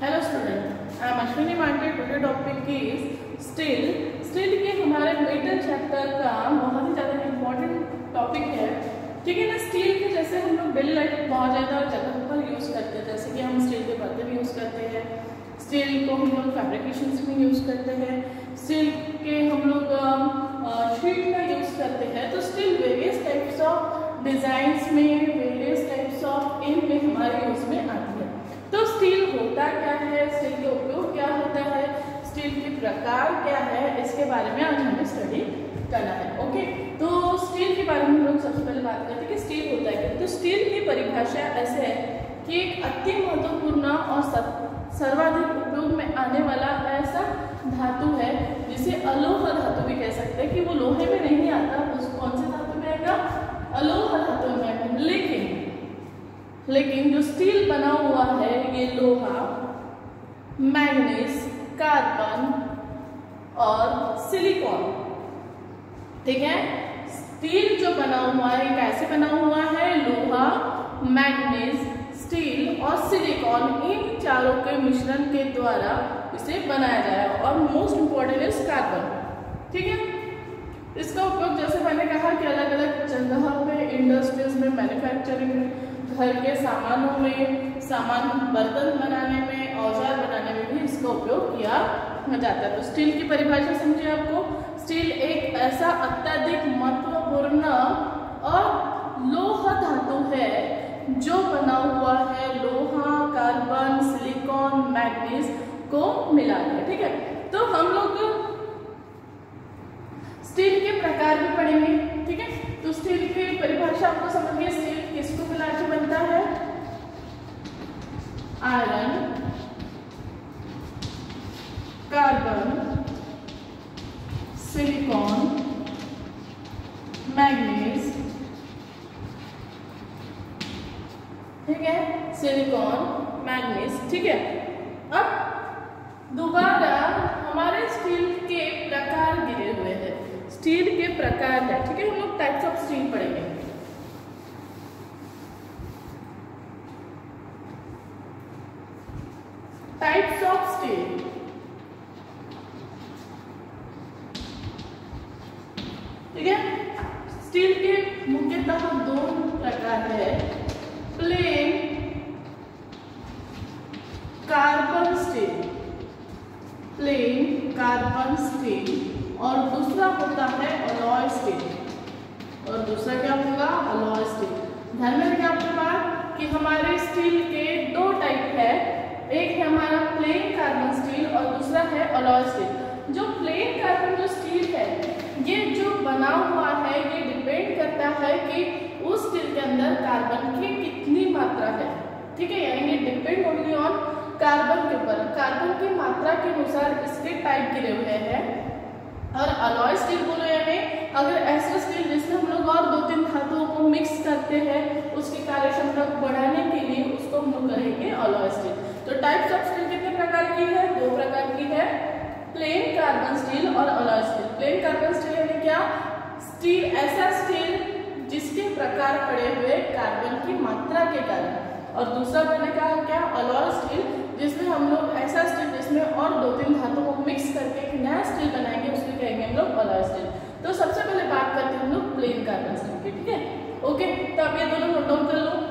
Hello student, I am Ashwini Mande. Today topic is steel. Steel के हमारे metal chapter का बहुत ही ज़्यादा इम्पोर्टेंट टॉपिक है, ठीक है ना। स्टील के जैसे हम लोग डेली लाइफ में बहुत ज़्यादा जगह पर यूज़ करते हैं, जैसे कि हम स्टील के बर्तन यूज़ करते हैं, स्टील को हम लोग फैब्रिकेशंस में यूज़ करते हैं, स्टील के हम लोग शीट का यूज़ करते हैं। तो steel various types of designs में, वेरियस टाइप्स ऑफ इन में हमारे यूज़ में आती है। तो स्टील होता क्या है, स्टील का उपयोग क्या होता है, स्टील के प्रकार क्या है, इसके बारे में आज हमें स्टडी करना है। ओके, तो स्टील के बारे में हम लोग सबसे पहले बात करते हैं कि स्टील होता है क्या। तो स्टील की परिभाषा ऐसे है कि एक अति महत्वपूर्ण और सर्वाधिक उपयोग में आने वाला ऐसा धातु है जिसे अलोह धातु भी कह सकते हैं, कि वो लोहे में नहीं आता, उस कौन से धातु में आएगा, अलोह धातु में आएगा। लेकिन जो स्टील बना हुआ है ये लोहा, मैग्नीज, कार्बन और सिलिकॉन, ठीक है। स्टील जो बना हुआ है कैसे बना हुआ है, लोहा, मैग्नीज, स्टील और सिलिकॉन, इन चारों के मिश्रण के द्वारा इसे बनाया जाएगा। और मोस्ट इंपॉर्टेंट इज कार्बन, ठीक है। इसका उपयोग जैसे मैंने कहा कि अलग अलग जगह पे, इंडस्ट्रीज में, मैन्युफैक्चरिंग में, घर के सामानों में, सामान बर्तन बनाने में, औजार बनाने में भी इसका उपयोग किया जाता है। तो स्टील की परिभाषा समझिए आपको। स्टील एक ऐसा अत्यधिक महत्वपूर्ण और लोह धातु है जो बना हुआ है लोहा, कार्बन, सिलिकॉन, मैग्नीज को मिला है, ठीक है। तो हम लोग स्टील के प्रकार भी पढ़ेंगे, ठीक है। तो स्टील की परिभाषा आपको समझ गए। स्टील किसको मिला के बनता है, आयरन, कार्बन, सिलिकॉन, मैग्नीज, ठीक है, सिलिकॉन, मैग्नीज, ठीक है। अब दोबारा हमारे स्टील के प्रकार गिरे हुए हैं, स्टील के प्रकार है, ठीक है। हम लोग टाइप्स ऑफ स्टील पढ़ेंगे। टाइप्स ऑफ स्टील, ठीक है। स्टील के मुख्यतः दो प्रकार है, plain carbon steel, plain carbon steel, और दूसरा होता है अलॉय स्टील। और दूसरा क्या होगा, अलॉय स्टील। ध्यान में रखें आपके बात कि हमारे स्टील के दो टाइप है, एक है हमारा प्लेन कार्बन स्टील और दूसरा है अलॉय स्टील। जो प्लेन कार्बन जो स्टील है, ये जो बना हुआ है, ये डिपेंड करता है कि उस स्टील के अंदर कार्बन की कितनी मात्रा है, ठीक है। यानी ये डिपेंड ओनली ऑन कार्बन के ऊपर, कार्बन की मात्रा के अनुसार इसके टाइप गिरे हुए हैं। और अलॉय स्टील बोलो यानी अगर ऐसा स्टील जिसमें हम लोग और 2-3 धातुओं को मिक्स करते हैं उसकी कार्यक्षमता को बढ़ाने के लिए, उसको हम लोग कहेंगे अलॉय स्टील। तो टाइप्स ऑफ स्टील कितने प्रकार की है, दो प्रकार की है, प्लेन कार्बन स्टील और alloy steel. Plain carbon steel यानी क्या, स्टील ऐसा स्टील जिसके प्रकार पड़े हुए कार्बन की मात्रा के कारण। और दूसरा मैंने कहा क्या, अलॉय स्टील, जिसमें हम लोग ऐसा स्टील जिसमें और 2-3 धातुओं को मिक्स करके एक नया स्टील बनाएंगे, उसको कहेंगे हम लोग अलॉय स्टील। तो सबसे पहले बात करते हैं हम लोग प्लेन कार्बन स्टील की, ठीक है। ओके, तो अब ये दोनों नोट डाउन कर लो।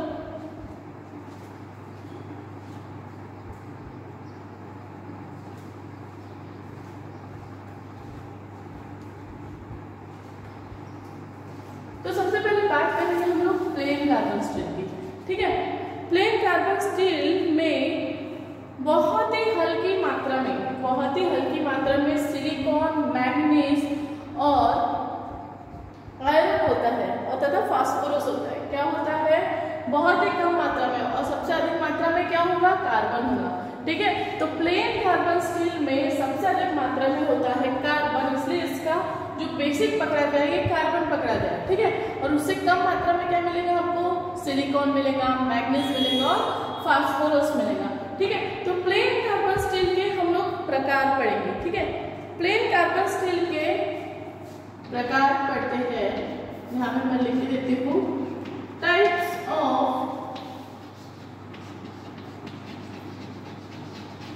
तो सबसे पहले बात करेंगे हम लोग प्लेन कार्बन स्टील की, ठीक है। प्लेन कार्बन स्टील में बहुत ही हल्की मात्रा में सिलिकॉन, मैग्नीज और आयरन होता है और तथा फास्फोरस होता है। क्या होता है, बहुत ही कम मात्रा में, और सबसे अधिक मात्रा में क्या होगा, कार्बन होगा, ठीक है। तो प्लेन कार्बन स्टील में सबसे अधिक मात्रा में होता है कार्बन, इसलिए इसका जो बेसिक पकड़ा गया है ये कार्बन पकड़ा गया है, ठीक है। और उससे कम मात्रा में क्या मिलेगा आपको, सिलिकॉन मिलेगा, मैग्नीज मिलेगा और फास्फोरस मिलेगा, ठीक है। तो प्लेन कार्बन स्टील के हम लोग प्रकार पढ़ेंगे, ठीक है। प्लेन कार्बन स्टील के प्रकार पढ़ते हैं, यहाँ पे मैं लिख देती हूँ, types of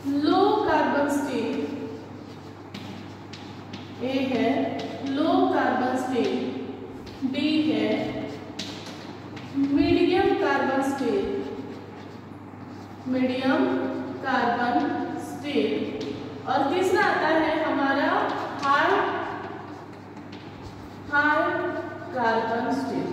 low carbon steel, A है लो कार्बन स्टील, बी है medium carbon steel, medium carbon steel, और तीसरा आता है हमारा हाई कार्बन स्टील।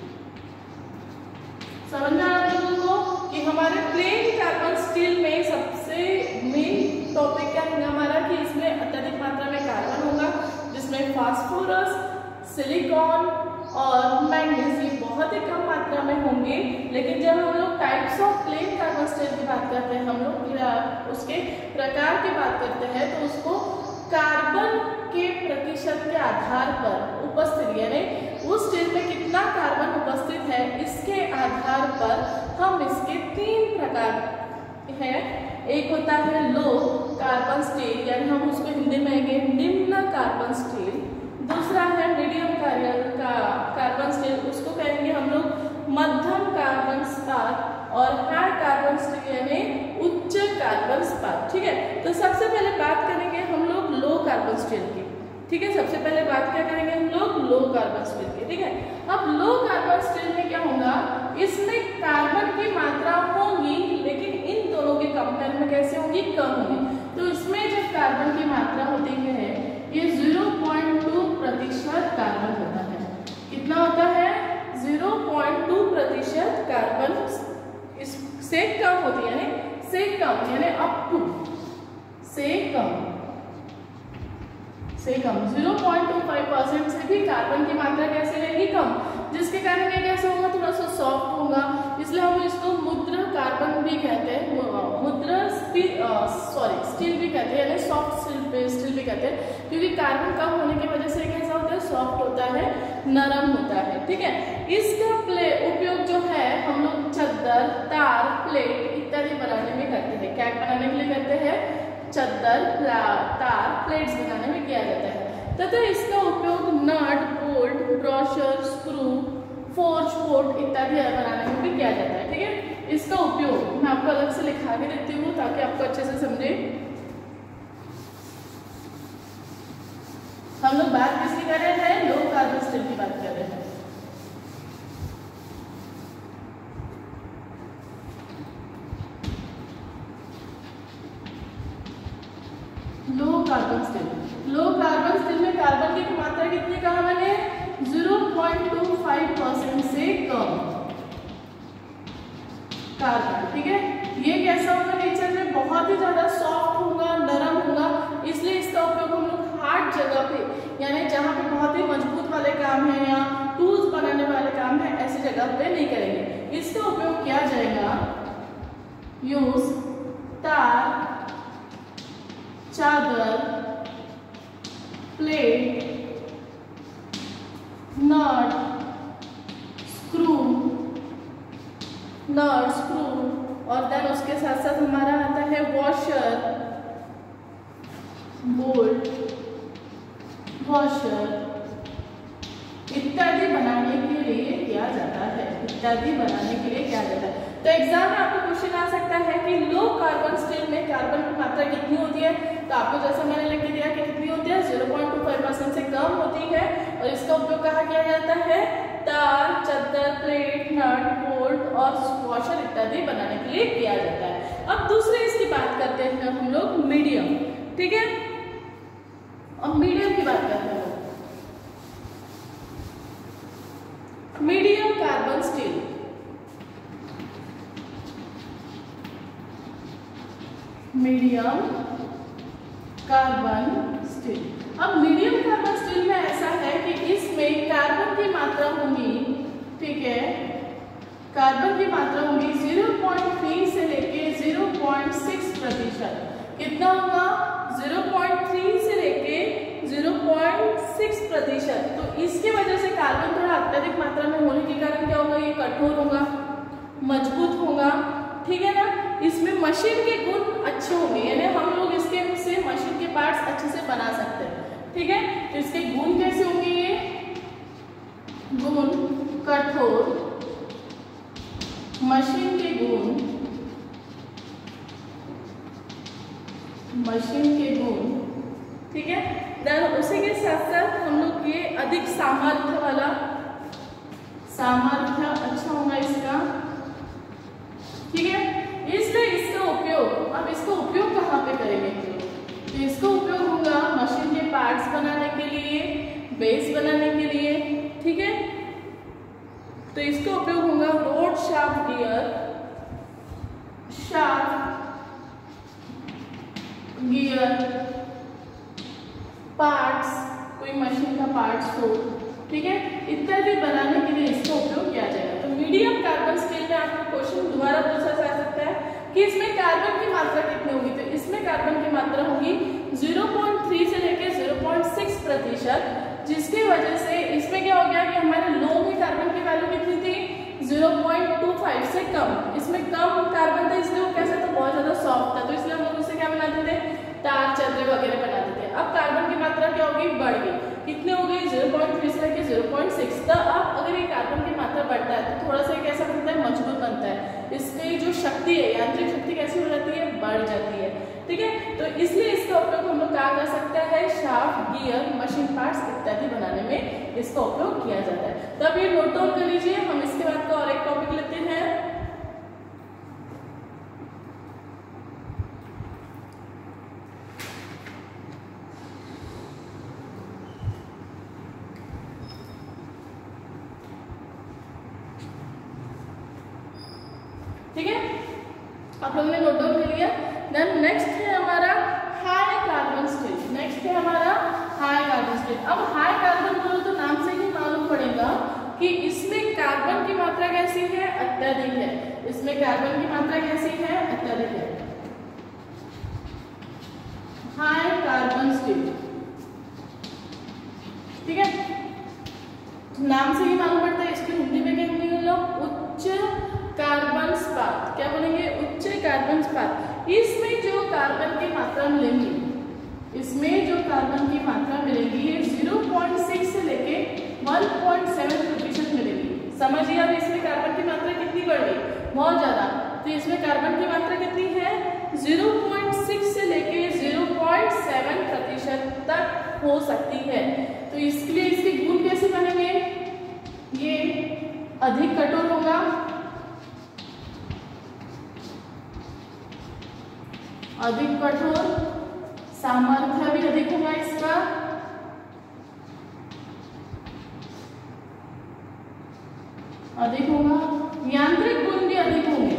समझ में आ रहा है लोगों को कि हमारे प्लेन कार्बन स्टील में सबसे मेन टॉपिक क्या है हमारा कि इसमें अत्यधिक मात्रा में कार्बन होगा, जिसमें फास्फोरस, सिलिकॉन और मैग्नीज ये बहुत ही कम मात्रा में होंगे। लेकिन जब हम लोग types of plain carbon steel की बात करते हैं, हम लोग उसके प्रकार की बात करते हैं, तो उसको कार्बन के प्रतिशत के आधार पर उपस्थित यानी उस स्टील में कितना कार्बन उपस्थित है इसके आधार पर हम इसके 3 प्रकार है। एक होता है लो कार्बन स्टील यानी हम उसको हिंदी में कहेंगे निम्न कार्बन स्टील। दूसरा है मीडियम कार्बन स्टील, उसको कहेंगे हम लोग मध्यम कार्बन स्पात, और हाई कार्बन स्टील यानी उच्च कार्बन स्पात। ठीक है, तो सबसे पहले बात करेंगे हम लोग लो कार्बन स्टील की। ठीक है, सबसे पहले बात क्या करेंगे हम लोग लो कार्बन स्टील की। ठीक है, अब लो कार्बन स्टील में क्या होगा, इसमें कार्बन की मात्रा होगी लेकिन इन दोनों के कंपेयर में कैसे होगी, कम होगी। तो इसमें जो कार्बन की मात्रा होती है ये 0.2% कार्बन होता है। कितना होता है, 0.2% कार्बन इससे कम होती है, यानी से कम यानी अप टू से कम 0.25% से भी कार्बन की मात्रा कैसे रहेगी, कम, जिसके कारण ये कैसे होगा, थोड़ा सा सॉफ्ट होगा। इसलिए हम इसको मुद्र कार्बन भी कहते हैं, स्टील भी कहते हैं, यानी सॉफ्ट स्टील भी कहते हैं, क्योंकि कार्बन कम होने की वजह से कैसा होता है, सॉफ्ट होता है, नरम होता है। ठीक है, इसका उपयोग जो है हम लोग चद्दर, तार, प्लेट इत्यादि बनाने में करते हैं। क्या बनाने के लिए करते हैं, चद्दर, तार, प्लेट्स बनाने में किया जाता है। तथा इसका उपयोग नट, बोल्ट, ब्रॉशर, स्क्रू, फोर्ज, पोर्ट इत्यादि बनाने में भी किया जाता है। ठीक है, इसका उपयोग मैं आपको अलग से लिखा के देती हूँ ताकि आपको अच्छे से समझे। हम लोग बात किसकी कर रहे हैं, लो कार्बन स्टील की बात कर रहे हैं। लो कार्बन स्टील में कार्बन की मात्रा कितनी कहा मैंने, 0.25% से कम कार्बन। ठीक है, ये कैसा होगा, नेचर में बहुत ही ज्यादा सॉफ्ट होगा, नरम होगा, इसलिए इसका उपयोग हम लोग हार्ड जगह पे यानी जहाँ पे बहुत ही मजबूत वाले काम है या टूल्स बनाने वाले काम है ऐसी जगह पे नहीं करेंगे। इसका उपयोग किया जाएगा यूज तार, चादर, प्लेट, नट, स्क्रू और देन उसके साथ साथ हमारा आता है वॉशर, बोल्ट, इत्यादि बनाने के लिए किया जाता है, तो एग्जाम में आपको क्वेश्चन आ सकता है कि लो कार्बन स्टील में कार्बन की मात्रा कितनी होती है, तो आपको जैसा मैंने लिख दिया कि कितनी होती है, 0.25% से कम होती है, और इसका उपयोग कहाँ किया जाता है, तार, चद्दर, प्लेट, नट, बोल्ट और वॉशर इत्यादि बनाने के लिए किया जाता है। अब दूसरे इसकी बात करते हैं हम लोग मीडियम। ठीक है, अब मीडियम की बात करते हैं, medium carbon steel. Medium carbon steel, अब मीडियम कार्बन स्टील में ऐसा है कि इसमें कार्बन की मात्रा होगी, ठीक है, कार्बन की मात्रा होगी 0.3 से लेके 0.6%। कितना होगा, 0.3 से लेके 0.6%। तो इसकी वजह से कार्बन थोड़ा अत्यधिक मात्रा में होने के कारण क्या होगा, ये कठोर होगा, मजबूत होगा। ठीक है ना, इसमें मशीन के गुण अच्छे होंगे, यानी हम लोग इसके से मशीन के पार्ट्स अच्छे से बना सकते हैं। ठीक है, तो इसके गुण कैसे होंगे, ये गुण कठोर, मशीन के गुण मशीन के गुण, ठीक है। देन उसी के साथ साथ हम लोग ये अधिक सामर्थ्य वाला, सामर्थ्य अच्छा होगा इसका, ठीक है। इसलिए इसका उपयोग, अब इसका उपयोग कहाँ पे करेंगे, तो इसका उपयोग होगा मशीन के पार्ट्स बनाने के लिए, बेस बनाने के लिए, ठीक है। तो इसका उपयोग होगा रोड शाफ्ट गियर, पार्ट्स, कोई मशीन का पार्ट्स हो, ठीक है, इत्यादि बनाने के लिए इसका उपयोग किया जाएगा। तो मीडियम कार्बन स्टील में आपको क्वेश्चन दोबारा पूछा जा सकता है कि इसमें कार्बन की मात्रा कितनी होगी, तो इसमें कार्बन की मात्रा होगी 0.3 से लेकर 0.6%, जिसकी वजह से इसमें क्या हो गया कि हमारे लो में कार्बन की वैल्यू कितनी थी, 0.25 से कम। इसमें कम कार्बन था, इसलिए वो कैसा था, बहुत ज्यादा सॉफ्ट था, तो इसलिए हम लोग उससे क्या बनाते थे, तार चादरें वगैरह बनाते थे। अब कार्बन की मात्रा क्या होगी, बढ़ गई, कितने हो गई, 0.3 से लेकर 0.6। तो अब अगर ये कार्बन की मात्रा बढ़ता है तो थोड़ा सा कैसा बनता है, मजबूत बनता है, इसकी जो शक्ति है, यांत्रिक शक्ति कैसी हो जाती है, बढ़ जाती है, ठीक है। तो इसलिए इसका उपयोग हम लोग कहा जा सकता है शाफ्ट, गियर, मशीन पार्ट्स इत्यादि बनाने में इसका उपयोग किया जाता है। तो अब ये नोट डाउन कर लीजिए, हम इसके बाद का और एक टॉपिक लेते हैं। ठीक है, आप लोगों ने नोट डाउन कर लिया। देन नेक्स्ट है हमारा हाई कार्बन स्टील, नेक्स्ट है हमारा हाई कार्बन स्टील। अब हाई कार्बन बोलो तो नाम से ही मालूम पड़ेगा कि इसमें कार्बन की मात्रा कैसी है, अत्यधिक है। इसमें कार्बन की मात्रा कैसी है, अत्यधिक है। हाई कार्बन स्टील, ठीक है, नाम से ही मालूम पड़ता है। इसको हिंदी में क्या बोलेंगे लोग, उच्च कार्बन स्पात, क्या बोलेंगे, उच्च कार्बन स्पात। इसमें जो कार्बन की मात्रा मिलेगी, इसमें जो कार्बन की मात्रा मिलेगी ये 0.6 से लेके 1.7% मिलेगी। समझिए अब इसमें कार्बन की मात्रा कितनी बढ़ गई, बहुत ज्यादा। तो इसमें कार्बन की मात्रा कितनी है, 0.6 से लेके 0.7% तक हो सकती है। तो इसके लिए इसके गुण कैसे बनेंगे, ये अधिक कठोर होगा, अधिक कठोर, सामर्थ्य भी अधिक होगा इसका, अधिक होगा, यांत्रिक गुण भी अधिक होंगे,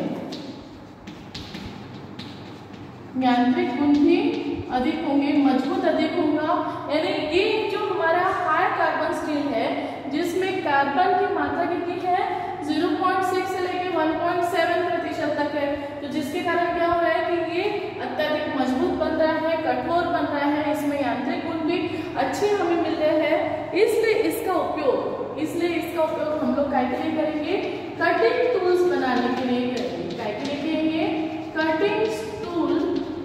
यांत्रिक गुण भी अधिक होंगे, मजबूत अधिक होगा। यानी ये जो हमारा हाई कार्बन स्टील है जिसमें कार्बन की मात्रा कितनी है, 0.6 से लेकर 1.7% तक है, तो जिसके कारण क्या हो रहा है कि ये अत्यधिक मजबूत बन रहा है, कठोर बन रहा है, इसमें यांत्रिक गुण भी अच्छे हमें मिल रहे हैं। इसलिए इसका उपयोग हम लोग काय के लिए करेंगे, कटिंग टूल्स बनाने के लिए करेंगे। काय के लिए करेंगे, कटिंग टूल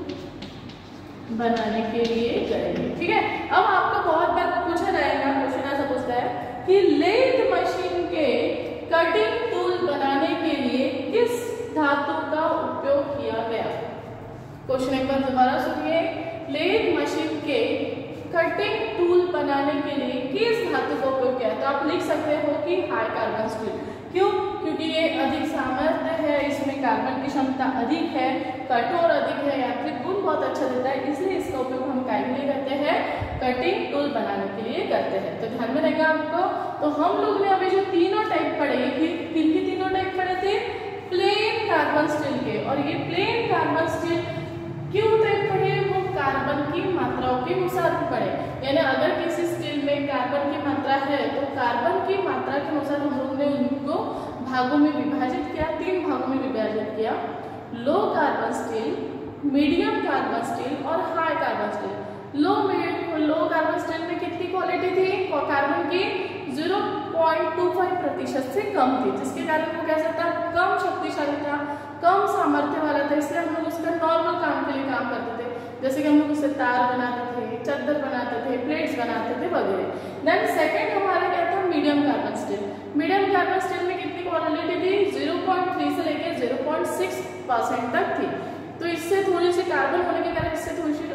बनाने के लिए करेंगे, ठीक है। अब आपको बहुत बार पूछा जाएगा, क्वेश्चन ऐसा पूछता है कि लेथ मशीन के कटिंग टूल बनाने के लिए किस धातु का उपयोग किया गया। क्वेश्चन एक बार दोबारा सुनिए, लेथ मशीन के कटिंग टूल बनाने के लिए किस धातु का उपयोग किया। तो आप लिख सकते हो कि हाई कार्बन स्टील। क्यों, क्योंकि ये अधिक सामर्थ्य है, इसमें कार्बन की क्षमता अधिक है, कठोर अधिक है, यांत्रिक गुण बहुत अच्छा देता है, इसलिए इसका उपयोग हम काय के लिए करते हैं, कटिंग टूल बनाने के लिए करते हैं। तो ध्यान में रहेगा आपको। तो हम लोग ने अभी जो तीनों टाइप पढ़े, किनके तीनों टाइप पढ़े थे, प्लेन कार्बन स्टील के। और ये प्लेन कार्बन स्टील क्यों टाइप पढ़े, वो कार्बन की मात्राओं के अनुसार पढ़े। यानी अगर किसी स्टील में कार्बन की मात्रा है तो कार्बन की मात्रा के अनुसार हम लोग ने उनको भागों में विभाजित किया, 3 भागों में विभाजित किया, low carbon steel, medium carbon steel और high carbon steel. Low carbon steel में कितनी क्वालिटी थी, कार्बन की 0.25% से कम थी, जिसके कारण वो कैसा था, कम शक्तिशाली था, कम सामर्थ्य वाला था, इसलिए हम लोग उसका नॉर्मल काम के लिए काम करते थे। जैसे कि हम लोग उससे तार बनाते थे, चादर बनाते थे, प्लेट्स बनाते थे वगैरह। देन सेकंड हमारा क्या था, medium carbon steel. Medium carbon steel में कितनी क्वालिटी थी, 0.3 से लेकर 0.6% तक थी। तो इससे थोड़ी सी कार्बन होने के कारण इससे थोड़ी सी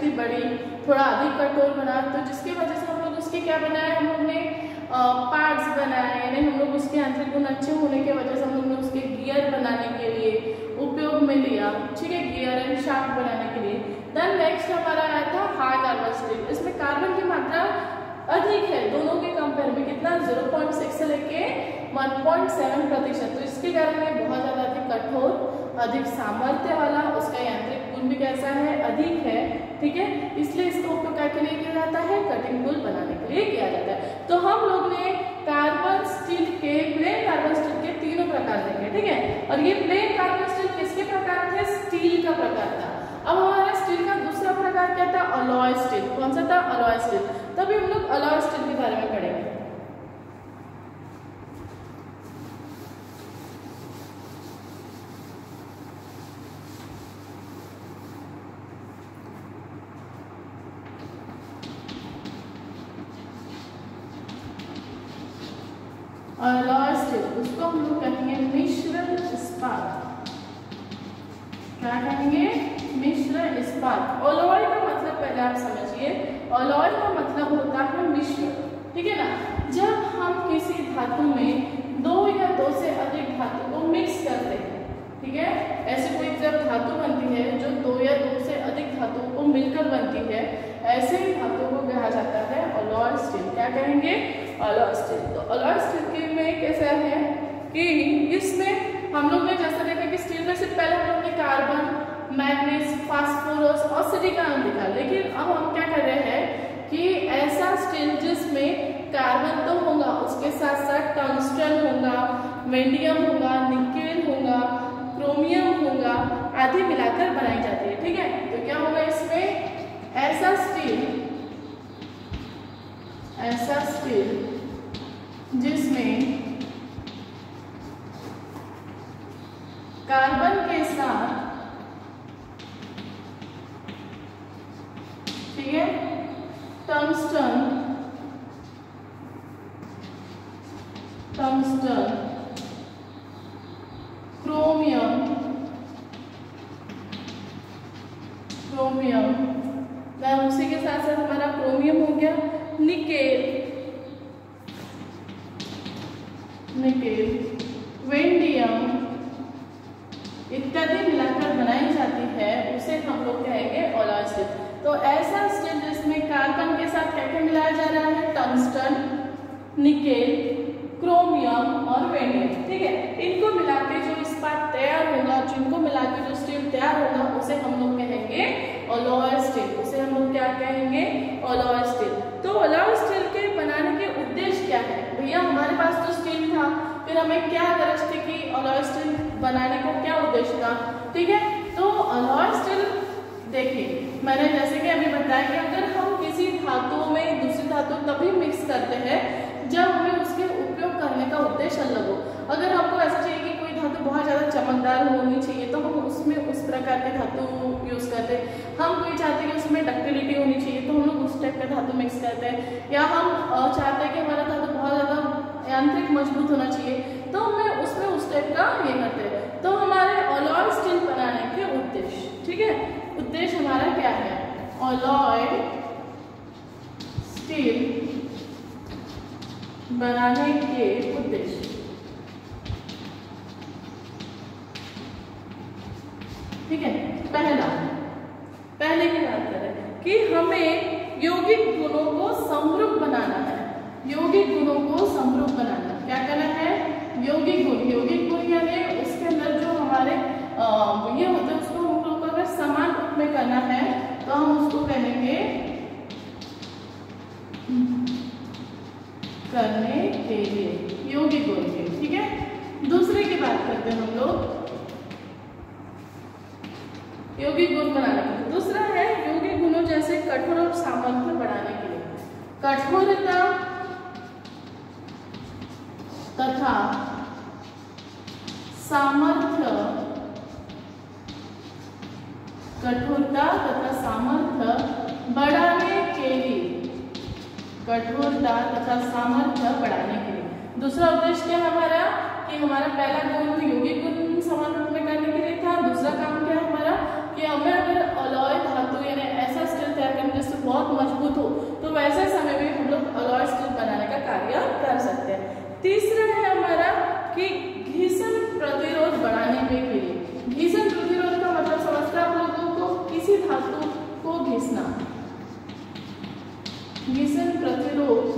डेंसिटी बढ़ी, थोड़ा अधिक कठोर बना, तो जिसकी वजह से हम लोग उसके क्या बनाए, हम लोग ने पार्ट्स बनाए, यानी हम लोग उसके आंतरिक गुण अच्छे होने की वजह से हम लोग ने उसके गियर बनाने के लिए उपयोग में लिया, ठीक है, गियर एंड शाफ्ट बनाने के लिए। देन नेक्स्ट हमारा आया था हार्ड कार्बन स्टील। इसमें कार्बन की मात्रा अधिक है दोनों के कंपेयर में, कितना 0.6 से लेके 1.7%, तो इसके कारण ये बहुत ज़्यादा अधिक कठोर, अधिक सामर्थ्य वाला, उसका यांत्रिक गुण भी कैसा है, अधिक है, ठीक है, इसलिए इसका उपयोग के लिए किया जाता है, कटिंग टूल बनाने के लिए किया जाता है। तो हम लोग ने कार्बन स्टील के, प्लेन कार्बन स्टील के तीनों प्रकार देखे, ठीक है, और ये प्लेन कार्बन स्टील किसके प्रकार थे, स्टील का प्रकार था। अब हमारा स्टील का दूसरा प्रकार क्या था, अलॉय स्टील। कौन सा था, अलॉय स्टील। तभी हम लोग अलॉय स्टील के बारे में पढ़ेंगे। अलॉय स्टील, उसको हम लोग कहेंगे मिश्र इस्पात। क्या कहेंगे, मिश्र इस्पात। अलॉय का मतलब पहले आप समझिए, अलॉय का मतलब होता है मिश्र, ठीक है ना। जब हम किसी धातु में दो या दो से अधिक धातु को मिक्स करते हैं, ठीक है, ऐसे कोई जब धातु बनती है जो दो या दो से अधिक धातुओं को मिलकर बनती है, ऐसे ही धातु को कहा जाता है अलॉय स्टील। क्या कहेंगे, अलॉय स्टील। तो अलॉय स्टील के में कैसा है कि इसमें हम लोग ने जैसा देखा कि स्टील में से पहले हम लोग ने कार्बन, मैग्नीज, फास्फोरस और सिलिकॉन देखा, लेकिन अब हम क्या कर रहे हैं कि ऐसा स्टील जिसमें कार्बन तो होगा, उसके साथ साथ टंगस्टन होगा, वेंडियम होगा, निकेल होगा, क्रोमियम होगा, आदि मिलाकर बनाई जाती है, ठीक है। तो क्या होगा इसमें, ऐसा स्टील जिसमें कार्बन के साथ, ठीक है, टंगस्टन, क्रोमियम, उसी के साथ साथ हमारा क्रोमियम हो गया, निकेल, वेंडियम इत्यादि मिलाकर बनाई जाती है, उसे हम लोग कहेंगे अलॉय स्टील। तो ऐसा स्टील जिसमें कार्बन के साथ क्या क्या मिलाया जा रहा है, टंगस्टन, निकेल, क्रोमियम और वेंडियम, ठीक है, इनको मिला के जो इस्पात तैयार होगा, जिनको मिला के जो स्टील तैयार होगा, उसे हम लोग कहेंगे अलॉय स्टील। उसे हम लोग क्या कहेंगे, अलॉय स्टील। तो अलॉय स्टील के बनाने के उद्देश्य क्या है, भैया हमारे पास तो स्टील था, फिर हमें क्या गरज थी कि अलॉय स्टील बनाने का क्या उद्देश्य था, ठीक है। तो अलॉय स्टील देखिए, मैंने जैसे कि अभी बताया कि अगर हम किसी धातु में दूसरी धातु तभी मिक्स करते हैं जब हमें उसके उपयोग करने का उद्देश्य अलग हो। अगर हमको ऐसा चाहिए कि कोई धातु बहुत ज़्यादा चमकदार होनी चाहिए तो हम उसमें उस प्रकार के धातु यूज़ करते हैं। हम कोई चाहते हैं कि उसमें डक्टिलिटी होनी चाहिए तो हम लोग उस टाइप का धातु मिक्स करते हैं, या हम चाहते हैं कि हमारा धातु बहुत ज़्यादा यांत्रिक मजबूत होना चाहिए तो हमें उसमें उस टाइप का ये करते हैं। तो हमारे अलॉय स्टील बनाने के उद्देश्य, ठीक है, उद्देश्य हमारा क्या है, अलॉय स्टील बनाने के उद्देश्य, ठीक है। पहले की बात करें कि हमें यौगिक गुणों को समरूप बनाना है, यौगिक गुणों को समरूप बनाना, क्या करना है, यौगिक गुण यानी उसके अंदर जो हमारे ये होते हैं उसको हम लोग अगर समान रूप में करना है तो हम उसको कहेंगे करने के लिए यौगिक गुण के, ठीक है। दूसरे की बात करते हैं हम लोग यौगिक गुण बनाने के लिए। दूसरा है यौगिक गुणों जैसे कठोर और सामर्थ्य बढ़ाने के लिए, कठोरता तथा सामर्थ्य, कठोरता तथा सामर्थ्य बढ़ाने के लिए, कठोरता तथा सामर्थ्य बढ़ाने के लिए। दूसरा उद्देश्य क्या हमारा कि हमारा पहला गुण यौगिक गुण समान रूप में करने के लिए था। दूसरा काम क्या हमारा कि हमें अगर अलॉय धातु यानी ऐसा स्टील तैयार बहुत मजबूत हो, तो वैसे समय में हम लोग अलॉय स्टील बनाने का कार्य कर सकते हैं। तीसरा है हमारा कि घर्षण प्रतिरोध बढ़ाने के लिए। घर्षण प्रतिरोध का मतलब समझते हैं आप लोगों को, किसी धातु को घिसना। घर्षण प्रतिरोध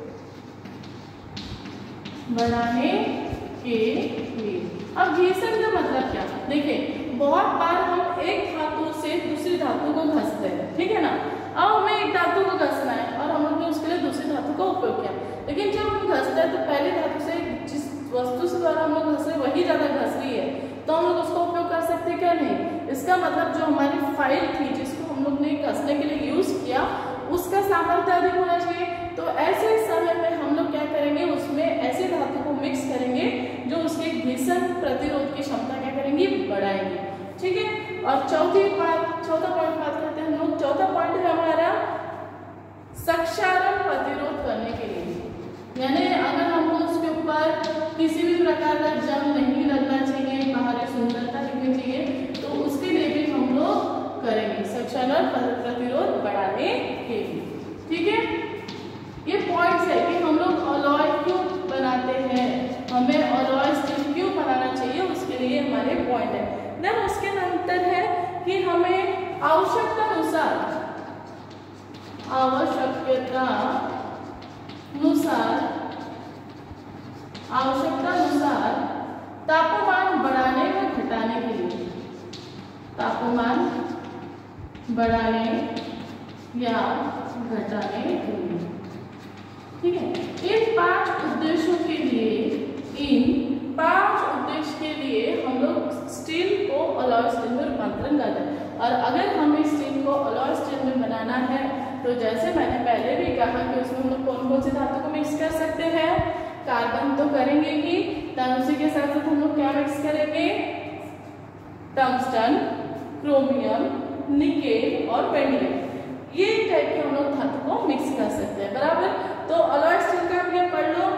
बढ़ाने के लिए। अब घर्षण का मतलब क्या? देखिए बहुत बार हम एक धातु से दूसरी धातु को घसते हैं, ठीक है ना। अब हमें एक धातु को घसना है और हम लोग ने उसके लिए दूसरी धातु का उपयोग किया, लेकिन जब हम घसते हैं तो पहली धातु से जिस वस्तु से द्वारा हम लोग घस रहे वही ज्यादा घस रही है, तो हम लोग उसका उपयोग कर सकते हैं क्या? नहीं। इसका मतलब जो हमारी फाइल थी जिसको हम लोग ने घसने के लिए यूज किया, उसका सामर्थ्य अधिक होना चाहिए। तो ऐसे समय में हम लोग क्या करेंगे, उसमें ऐसे धातु को मिक्स करेंगे जो उसके घर्षण प्रतिरोध की क्षमता क्या करेंगी, बढ़ाएंगे, ठीक है। और चौथा पॉइंट बात करते हैं हम लोग। चौथा पॉइंट है हमारा क्षारण प्रतिरोध करने के लिए, यानी अगर हमको उसके ऊपर किसी भी प्रकार का जंग नहीं लगना चाहिए, बाहरी सुंदरता दिखनी चाहिए, तो उसके लिए भी हम लोग करेंगे क्षारण प्रतिरोध बढ़ाने के लिए, ठीक है। ये पॉइंट्स है कि हम लोग अलॉय क्यों बनाते हैं, हमें अलॉय स्टील क्यों बनाना चाहिए, उसके लिए हमारे पॉइंट है। देन उसके अंतर है कि हमें आवश्यकता अनुसार तापमान बढ़ाने व घटाने के लिए, तापमान बढ़ाने या घटाने के लिए, ठीक है। इन 5 उद्देश्यों के लिए हम लोग स्टील को अलॉय स्टील में रूपांतरण करते हैं। और अगर हमें स्टील को अलॉय स्टील में बनाना है तो जैसे मैंने पहले भी कहा कि उसमें हम लोग कौन कौन सी धातु को मिक्स कर सकते हैं, कार्बन तो करेंगे ही, तब उसी के साथ साथ हम लोग क्या मिक्स करेंगे, टंगस्टन, क्रोमियम, निकेल और बेंडियम, ये टाइप के हम लोग धातु को मिक्स कर सकते हैं, बराबर। तो अलॉय स्टील का आप ये पढ़ लो,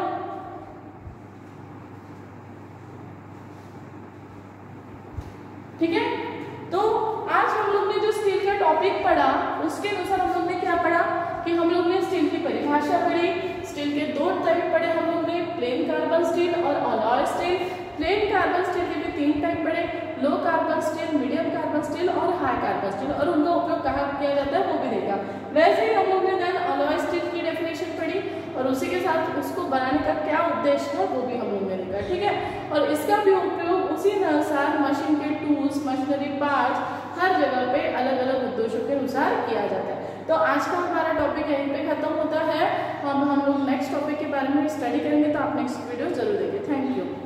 ठीक है। तो आज हम लोग ने जो स्टील का टॉपिक पढ़ा उसके अनुसार हम लोग ने क्या पढ़ा कि हम लोग ने स्टील की परिभाषा पढ़ी, स्टील के 2 टाइप पढ़े हम लोग ने, प्लेन कार्बन स्टील और alloy steel. Plain carbon steel के भी 3 टाइप पढ़े, low carbon steel, medium carbon steel और हाई कार्बन स्टील, और उनका उपयोग कहाँ किया जाता है वो भी देखा। वैसे ही हम लोग ने देन अलॉय स्टील की डेफिनेशन पढ़ी और उसी के साथ उसको बनाने का क्या उद्देश्य है वो भी हम लोग ने देखा, ठीक है। और इसका भी उपयोग उसी अनुसार मशीन के टूल्स, मशीनरी पार्ट्स हर जगह पे अलग अलग उद्देश्यों के अनुसार किया जाता है। तो आज का हमारा टॉपिक यहीं पे खत्म होता है। हम लोग नेक्स्ट टॉपिक के बारे में स्टडी करेंगे, तो आप नेक्स्ट वीडियो जरूर देखिए। Thank you.